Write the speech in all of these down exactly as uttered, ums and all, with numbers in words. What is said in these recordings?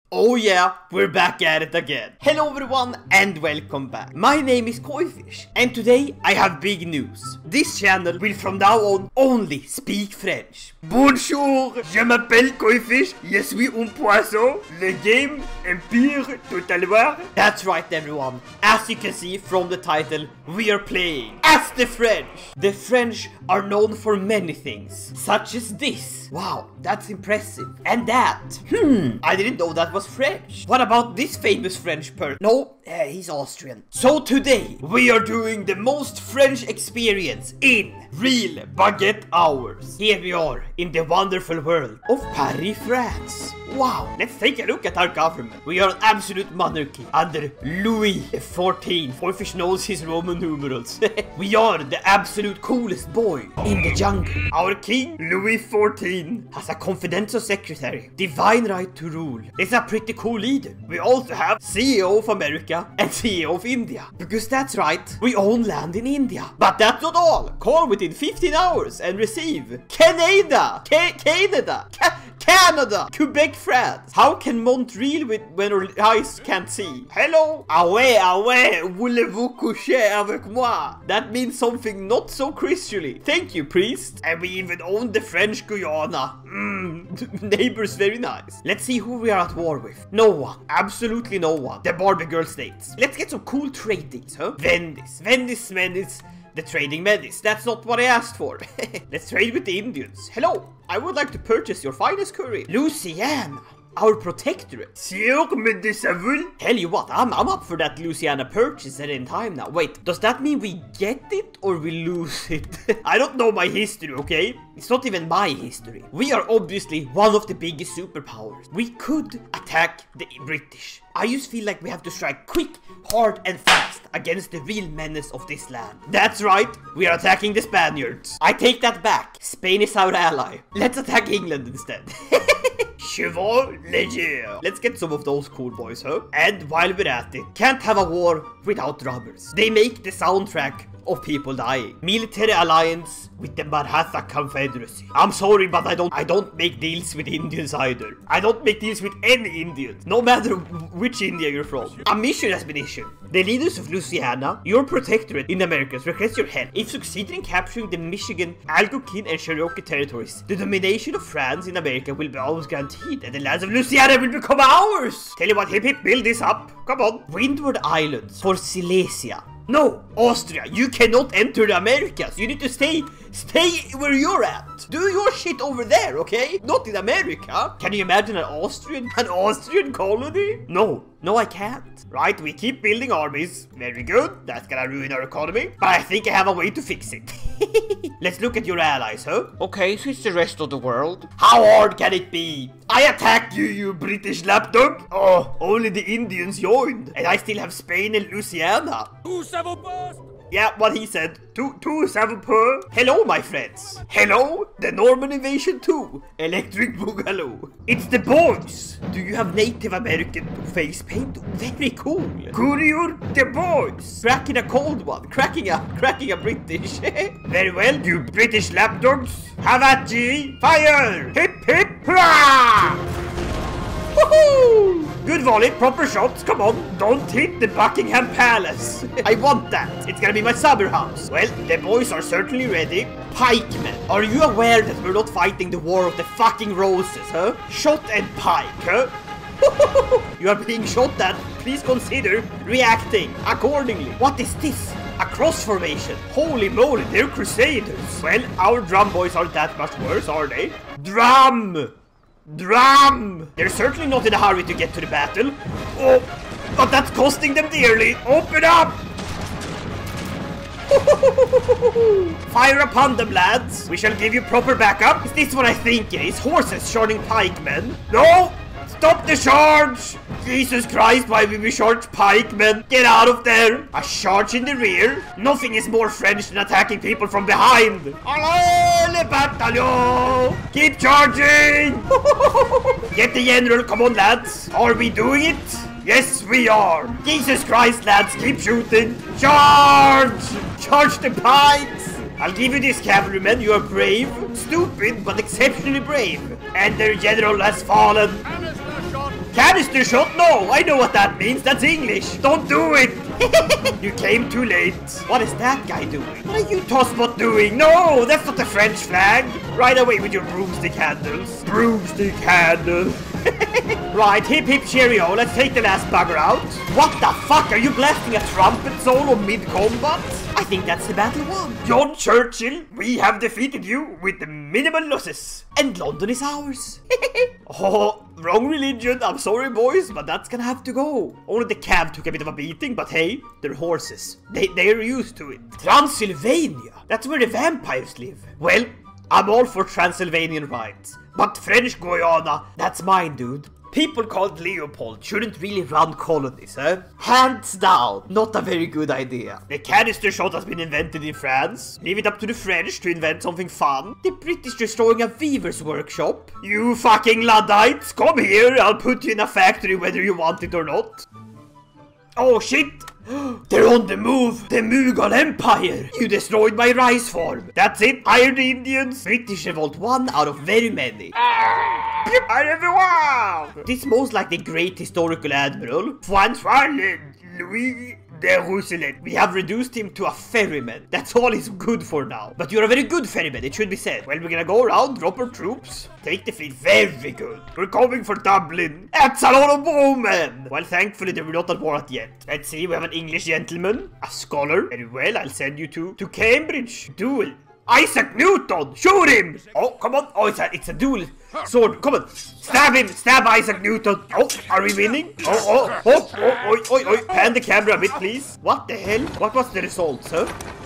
Oh yeah, we're back at it again. Hello everyone and welcome back. My name is Koifish and today I have big news. This channel will from now on only speak French. Bonjour, je m'appelle Koifish, je suis un poisson, le game Empire Total War. That's right everyone, as you can see from the title, we are playing as the French. The French are known for many things, such as this. Wow, that's impressive. And that. Hmm, I didn't know that was French. What about this famous French person? No, uh, he's Austrian. So today, we are doing the most French experience in real baguette hours. Here we are, in the wonderful world of Paris, France. Wow, let's take a look at our government. We are an absolute monarchy under Louis the fourteenth. Koifish knows his Roman numerals. We are the absolute coolest boy in the jungle. Our king, Louis the fourteenth, has a confidential secretary. Divine right to rule. He's a pretty cool leader. We also have C E O of America and C E O of India. Because that's right, we own land in India. But that's not all. Call within fifteen hours and receive Canada. Ca Canada. Ca Canada. Quebec, France. How can Montreal with when our eyes can't see? Hello. Away, away. Voulez-vous coucher avec moi? That means something not so Christianly. Thank you, priest. And we even own the French Guyana. Mmm. Neighbors very nice. Let's see who we are at war with. No one. Absolutely no one. The Barbie girl states. Let's get some cool tradings, huh? Vendis. Vendis, Vendis. The trading medis. That's not what I asked for. Let's trade with the Indians. Hello. I would like to purchase your finest curry. Louisiana. Our protectorate. Tell you what, I'm, I'm up for that Louisiana purchase at any time now. Wait, does that mean we get it or we lose it? I don't know my history, okay? It's not even my history. We are obviously one of the biggest superpowers. We could attack the British. I just feel like we have to strike quick, hard and fast against the real menace of this land. That's right, we are attacking the Spaniards. I take that back. Spain is our ally. Let's attack England instead. Cheval Leger. Let's get some of those cool boys, huh? And while we're at it, can't have a war without robbers. They make the soundtrack of people dying. Military alliance with the Maratha Confederacy. I'm sorry, but I don't I don't make deals with Indians either. I don't make deals with any Indians, no matter which India you're from. A mission has been issued. The leaders of Louisiana, your protectorate in the Americas, request your help. If succeeded in capturing the Michigan, Algonquin, and Cherokee territories, the domination of France in America will be almost guaranteed, and the lands of Louisiana will become ours. Tell you what, hip hip, build this up. Come on. Windward Islands for Silesia. No, Austria, you cannot enter the Americas. You need to stay, stay where you're at. Do your shit over there, okay? Not in America. Can you imagine an Austrian, an Austrian colony? No, no I can't. Right, we keep building armies. Very good, that's gonna ruin our economy. But I think I have a way to fix it. Let's look at your allies, huh? Okay, so it's the rest of the world. How hard can it be? I attacked you, you British lapdog. Oh, only the Indians joined. And I still have Spain and Louisiana. Yeah, what he said. Two, two, seven per. Hello, my friends. Hello, the Norman invasion too. Electric Boogaloo. It's the boys. Do you have Native American face paint? Very cool. Courier, the boys. Cracking a cold one. Cracking a, cracking a British. Very well, you British lapdogs. Have at ye. Fire. Hip, hip, hurrah. Woohoo! Good volley, proper shots, come on. Don't hit the Buckingham Palace. I want that. It's gonna be my summer house. Well, the boys are certainly ready. Pikemen, are you aware that we're not fighting the war of the fucking roses, huh? Shot and pike, huh? You are being shot at. Please consider reacting accordingly. What is this? A cross formation. Holy moly, they're crusaders. Well, our drum boys aren't that much worse, are they? Drum! Drum! They're certainly not in a hurry to get to the battle. Oh, but that's costing them dearly. Open up! Fire upon them, lads. We shall give you proper backup. Is this what I think it is? Horses charging pikemen? No! Stop the charge! Jesus Christ, why will we charge pikemen? Get out of there! A charge in the rear? Nothing is more French than attacking people from behind! Allez, le bataillon! Keep charging! Get the general, come on lads! Are we doing it? Yes, we are! Jesus Christ, lads, keep shooting! Charge! Charge the pikes! I'll give you this, cavalrymen, you are brave, stupid, but exceptionally brave. And their general has fallen. Canister shot? No, I know what that means. That's English. Don't do it. You came too late. What is that guy doing? What are you tosspot doing? No, that's not the French flag. Right away with your broomstick handles. Broomstick handle. Right, hip hip cheerio. Let's take the last bugger out. What the fuck? Are you blasting a trumpet solo mid-combat? I think that's the battle won. John Churchill, we have defeated you with minimal losses. And London is ours. Oh, wrong religion. I'm sorry, boys, but that's gonna have to go. Only the cab took a bit of a beating, but hey, they're horses. They, they're used to it. Transylvania. That's where the vampires live. Well, I'm all for Transylvanian rights. But French Guiana, that's mine, dude. People called Leopold shouldn't really run colonies, eh? Hands down, not a very good idea. The canister shot has been invented in France. Leave it up to the French to invent something fun. The British destroying a weaver's workshop. You fucking Luddites, come here, I'll put you in a factory whether you want it or not. Oh shit! They're on the move! The Mughal Empire! You destroyed my rice farm! That's it, Iron Indians! British revolt one out of very many. This most like the great historical admiral, Francois Louis de Rousselet. We have reduced him to a ferryman. That's all he's good for now. But you're a very good ferryman, it should be said. Well, we're gonna go around, drop our troops, take the fleet. Very good. We're coming for Dublin. That's a lot of bowmen. Well, thankfully, they were not at war yet. Let's see, we have an English gentleman, a scholar. Very well, I'll send you to, to Cambridge. Duel. Isaac Newton! Shoot him! Oh, come on. Oh, it's a, it's a duel. Sword, come on. Stab him! Stab Isaac Newton! Oh, are we winning? Oh, oh, oh, oh, oh, oh, oh. Pan the camera a bit, please. What the hell? What was the result, sir?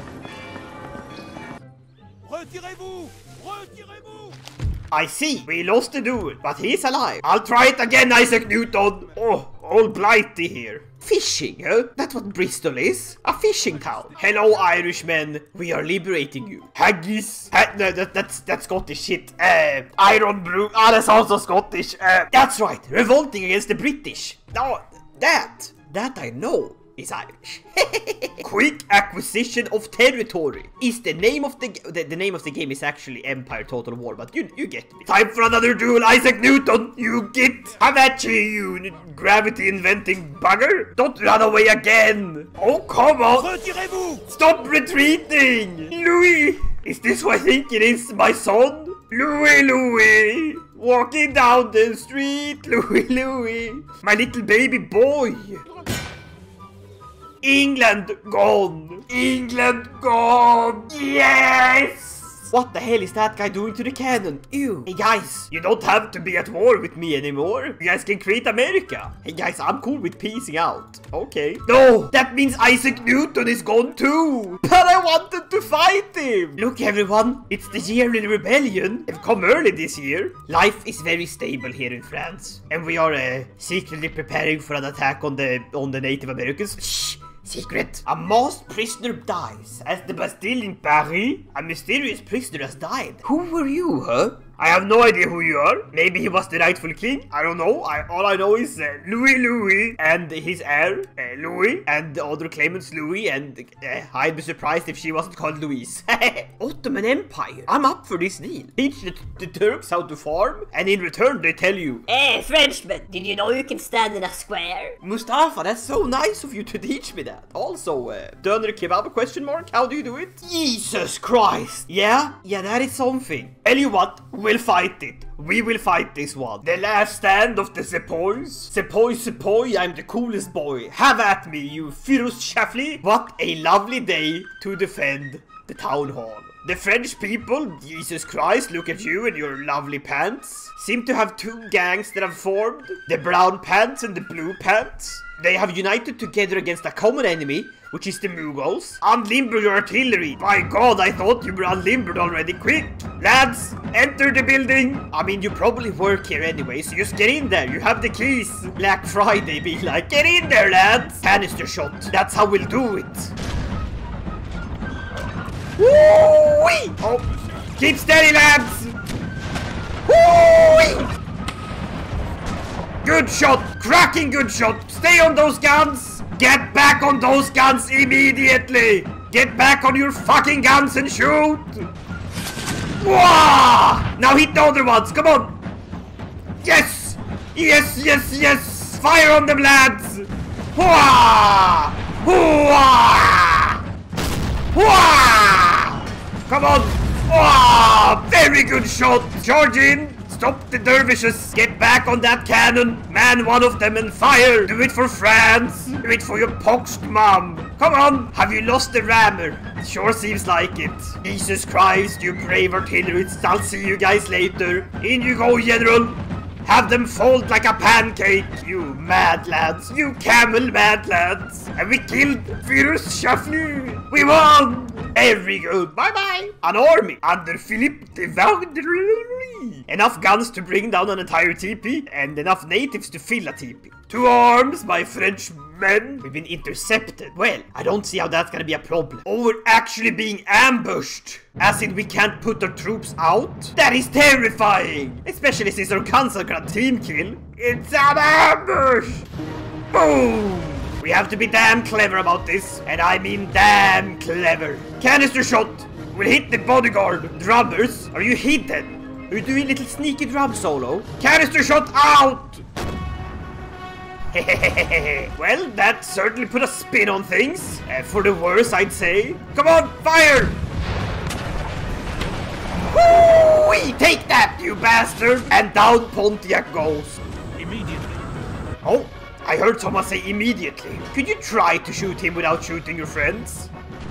Retirez-vous! Retirez-vous! I see. We lost the duel, but he's alive. I'll try it again, Isaac Newton. Oh, all blighty here. Fishing, huh? That's what Bristol is. A fishing town. Hello, Irishmen. We are liberating you. Haggis. Ha no, that, that's that's Scottish shit. Uh, Iron Brew. Ah, that's also Scottish. Uh, that's right. Revolting against the British. No, that. That I know is Irish. Quick acquisition of territory is the name of the, the the name of the game is actually Empire Total War, but you you get me. Time for another duel, Isaac Newton. You get have at you, you gravity inventing bugger. Don't run away again. Oh come on! Retirez-vous! Stop retreating, Louis. Is this who I think it is, my son? Louis, Louis, walking down the street, Louis, Louis, my little baby boy. England gone! England gone! Yes! What the hell is that guy doing to the cannon? Ew. Hey guys, you don't have to be at war with me anymore. You guys can create America. Hey guys, I'm cool with peacing out. Okay. No, that means Isaac Newton is gone too. But I wanted to fight him. Look everyone, it's the yearly rebellion. They've come early this year. Life is very stable here in France. And we are uh, secretly preparing for an attack on the, on the Native Americans. Shh. Secret. A masked prisoner dies. At the Bastille in Paris, a mysterious prisoner has died. Who were you, huh? I have no idea who you are. Maybe he was the rightful king. I don't know. I, all I know is uh, Louis Louis and his heir, uh, Louis, and the other claimants, Louis, and uh, I'd be surprised if she wasn't called Louise. Ottoman Empire. I'm up for this deal. Teach the, the Turks how to farm, and in return they tell you, Hey, Frenchman, did you know you can stand in a square? Mustafa, that's so nice of you to teach me that. Also, uh, Döner kebab question mark? How do you do it? Jesus Christ. Yeah? Yeah, that is something. Tell you what, we'll fight it. We will fight this one. The last stand of the Sepoys. Sepoy, Sepoy, I'm the coolest boy. Have at me, you Firuz Shafli. What a lovely day to defend the town hall. The French people, Jesus Christ, look at you and your lovely pants. Seem to have two gangs that have formed. The brown pants and the blue pants. They have united together against a common enemy, which is the Mughals. Unlimber your artillery. By God, I thought you were unlimbered already. Quick, lads, enter the building. I mean, you probably work here anyway, so just get in there. You have the keys. Black Friday be like, get in there, lads. Canister shot. That's how we'll do it. Woo-wee! Oh, keep steady, lads. Woo-wee! Good shot. Cracking good shot. Stay on those guns. Get back on those guns immediately! Get back on your fucking guns and shoot! Wah! Now hit the other ones, come on! Yes! Yes, yes, yes! Fire on them, lads! Hooah! Hooah! Hooah! Come on! Oh, very good shot! Charge in! Stop the dervishes! Get back on that cannon! Man one of them and fire! Do it for France! Do it for your poxed mom! Come on! Have you lost the rammer? It sure seems like it. Jesus Christ, you brave artillerists! I'll see you guys later! In you go, General! Have them fold like a pancake! You mad lads! You camel mad lads! And we killed Virus Shuffler! We won! Very good! Bye-bye! An army under Philippe de Vaudreuil! Enough guns to bring down an entire teepee, and enough natives to fill a teepee. To arms, my French men! We've been intercepted. Well, I don't see how that's gonna be a problem. Oh, we're actually being ambushed! As in we can't put our troops out? That is terrifying! Especially since our guns are gonna team kill. It's an ambush! Boom! We have to be damn clever about this, and I mean damn clever. Canister shot! We'll hit the bodyguard. Drummers, are you hidden? Are you doing a little sneaky drum solo? Canister shot out! Well, that certainly put a spin on things. Uh, for the worse, I'd say. Come on, fire! Woo-wee! Take that, you bastard! And down Pontiac goes. Immediately. Oh, I heard someone say immediately. Could you try to shoot him without shooting your friends?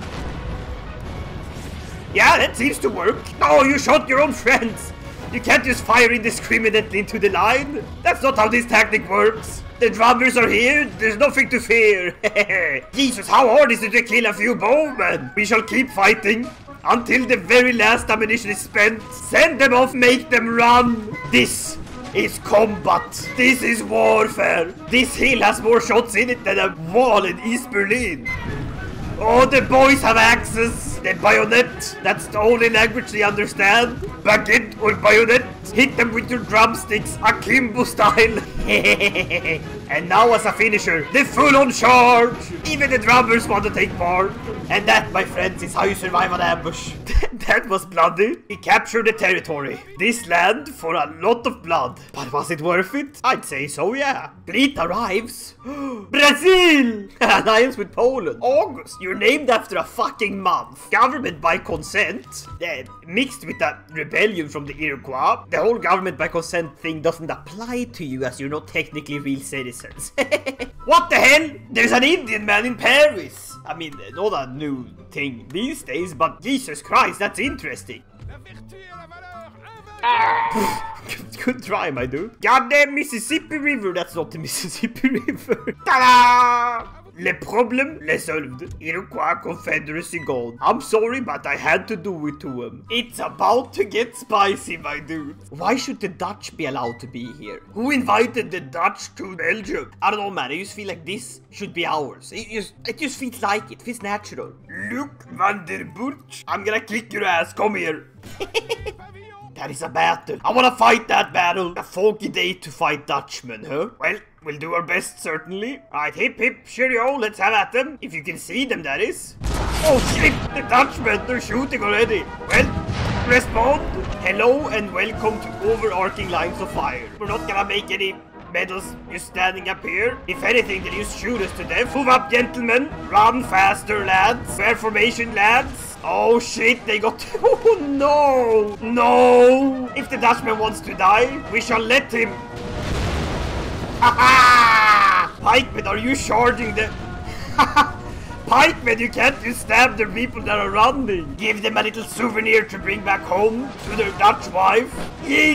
Yeah, that seems to work. Oh, you shot your own friends. You can't just fire indiscriminately into the line. That's not how this tactic works. The drummers are here. There's nothing to fear. Jesus, how hard is it to kill a few bowmen? We shall keep fighting until the very last ammunition is spent. Send them off, make them run. This is combat. This is warfare. This hill has more shots in it than a wall in East Berlin. Oh, the boys have axes. The bayonet. That's the only language they understand. Baguette or bayonet. Hit them with your drumsticks, akimbo style. And now as a finisher, the full-on charge. Even the drummers want to take part. And that, my friends, is how you survive an ambush. That was bloody. We captured the territory. This land for a lot of blood. But was it worth it? I'd say so, yeah. Fleet arrives. Brazil! Alliance with Poland. August. You're named after a fucking month. Government by consent. Uh, mixed with a rebellion from the Iroquois. The whole government by consent thing doesn't apply to you as you're not technically real citizens. What the hell? There's an Indian man in Paris. I mean, not a new thing these days, but Jesus Christ, that's interesting. Good try, my dude. Goddamn Mississippi River, that's not the Mississippi River. Ta-da! Le problem, le solved. Iroquois Confederacy gold. I'm sorry, but I had to do it to him. It's about to get spicy, my dude. Why should the Dutch be allowed to be here? Who invited the Dutch to Belgium? I don't know, man. I just feel like this should be ours. It just, it just feels like it. It feels natural. Luke van der Burch. I'm gonna kick your ass. Come here. That is a battle. I wanna fight that battle. A foggy day to fight Dutchmen, huh? Well, we'll do our best, certainly. Alright, hip hip, cheerio, let's have at them. If you can see them, that is. Oh shit, the Dutchmen, they're shooting already. Well, respond. Hello and welcome to overarching lines of fire. We're not gonna make any medals just standing up here. If anything, they'll just shoot us to death. Move up, gentlemen. Run faster, lads. Square formation, lads. Oh shit, they got... Oh no! No! If the Dutchman wants to die, we shall let him. Ha-ha! Pikemen, are you charging the... Pikemen, you can't just stab the people that are running. Give them a little souvenir to bring back home to their Dutch wife. Yeet!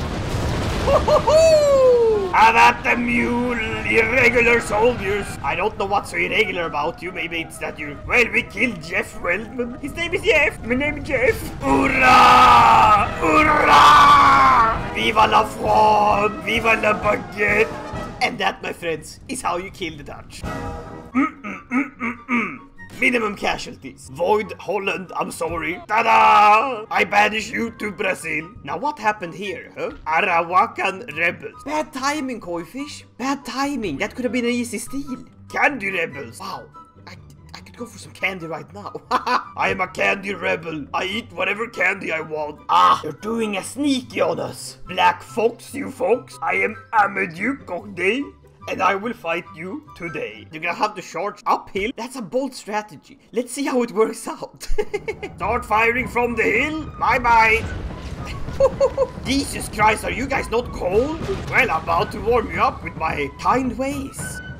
Have at the mule, irregular soldiers. I don't know what's so irregular about you. Maybe it's that you... Well, we killed Jeff Weldman. His name is Jeff. My name is Jeff. Hurrah! Hurrah! Viva la France! Viva la baguette! And that, my friends, is how you kill the Dutch. Mm-mm-mm-mm-mm. Minimum casualties. Void Holland, I'm sorry. Ta-da! I banish you to Brazil. Now what happened here, huh? Arawakan rebels. Bad timing, Koifish. Bad timing. That could have been an easy steal. Candy rebels. Wow. I, I could could go for some candy right now. I am a candy rebel. I eat whatever candy I want. Ah, you're doing a sneaky on us. Black fox, you folks. I am Amaduke Day, and I will fight you today. You're gonna have to charge uphill. That's a bold strategy. Let's see how it works out. Start firing from the hill. Bye-bye. Jesus Christ, are you guys not cold? Well, I'm about to warm you up with my kind ways.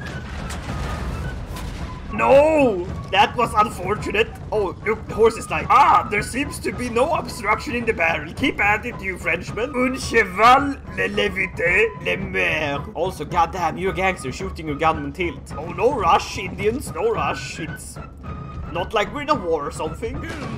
No! That was unfortunate. Oh, look, the horse is like, ah, there seems to be no obstruction in the barrel. Keep at it, you Frenchman. Un cheval le levité le mer. Also, goddamn, you're a gangster shooting your gunman tilt. Oh, no rush, Indians, no rush. It's not like we're in a war or something.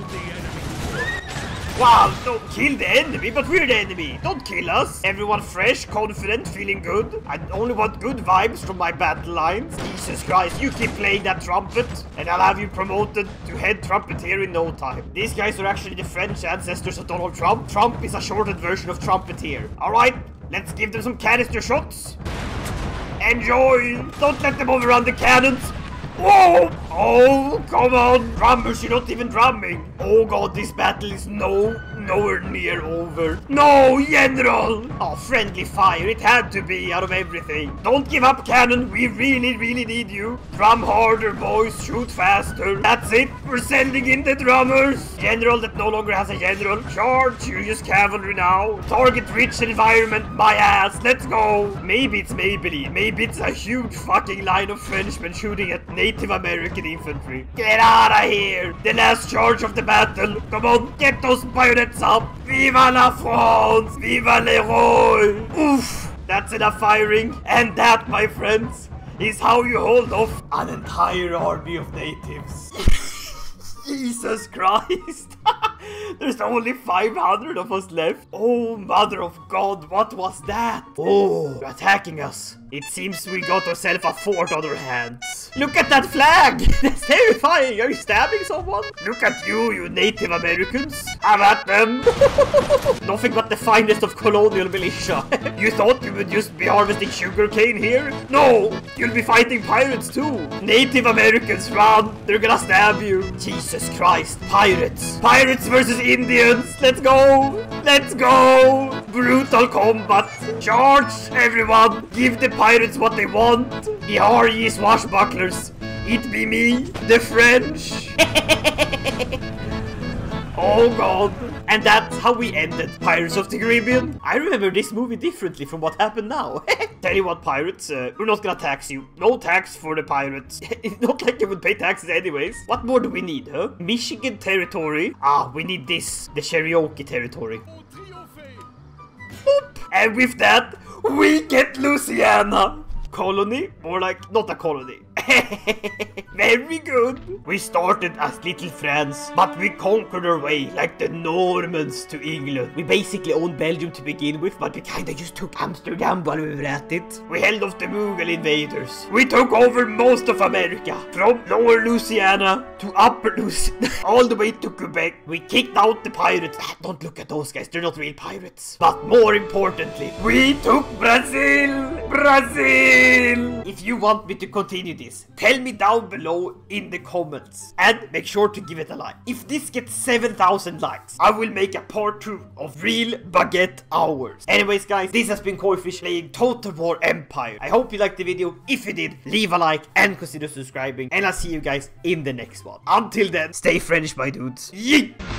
Wow, don't kill the enemy, but we're the enemy. Don't kill us. Everyone fresh, confident, feeling good. I only want good vibes from my battle lines. Jesus Christ, you keep playing that trumpet, and I'll have you promoted to head trumpeter in no time. These guys are actually the French ancestors of Donald Trump. Trump is a shortened version of trumpeter. Alright, let's give them some canister shots. Enjoy. Don't let them overrun the cannons. Whoa! Oh, come on! Drummers, you're not even drumming! Oh god, this battle is no, nowhere near over. No, General! Oh, friendly fire, it had to be out of everything. Don't give up, cannon, we really, really need you. Drum harder, boys, shoot faster. That's it, we're sending in the drummers. General that no longer has a general. Charge, you're just cavalry now. Target-rich environment, my ass, let's go. Maybe it's Maybelline, maybe it's a huge fucking line of Frenchmen shooting at Native American infantry. Get out of here! The last charge of the battle! Come on, get those bayonets up! Viva la France! Viva les rois! Oof! That's enough firing, and that, my friends, is how you hold off an entire army of natives. Jesus Christ! There's only five hundred of us left. Oh, mother of God, what was that? Oh, they're attacking us. It seems we got ourselves a fort on our hands. Look at that flag! That's terrifying! Are you stabbing someone? Look at you, you Native Americans! Have at them! Nothing but the finest of colonial militia. You thought you would just be harvesting sugarcane here? No! You'll be fighting pirates too! Native Americans, run! They're gonna stab you! Jesus Christ, pirates! Pirates versus Indians! Let's go! Let's go! Brutal combat! Charge, everyone! Give the pirates what they want! Yar ye swashbucklers! It be me, the French! Oh god! And that's how we ended Pirates of the Caribbean. I remember this movie differently from what happened now. Tell you what, pirates, uh, we're not gonna tax you. No tax for the pirates. It's not like you would pay taxes anyways. What more do we need, huh? Michigan territory. Ah, we need this. The Cherokee territory. Boop. And with that, we get Louisiana. Colony? More like, not a colony. Very good. We started as little France, but we conquered our way like the Normans to England. We basically owned Belgium to begin with, but we kinda just took Amsterdam while we were at it. We held off the Mughal invaders. We took over most of America, from lower Louisiana to upper Louisiana, all the way to Quebec. We kicked out the pirates. Ah, don't look at those guys, they're not real pirates. But more importantly, we took Brazil! Brazil! If you want me to continue this, tell me down below in the comments. And make sure to give it a like. If this gets seven thousand likes, I will make a part two of real baguette hours. Anyways guys, this has been Koifish playing Total War Empire. I hope you liked the video. If you did, leave a like and consider subscribing. And I'll see you guys in the next one. Until then, stay French my dudes. Yeet!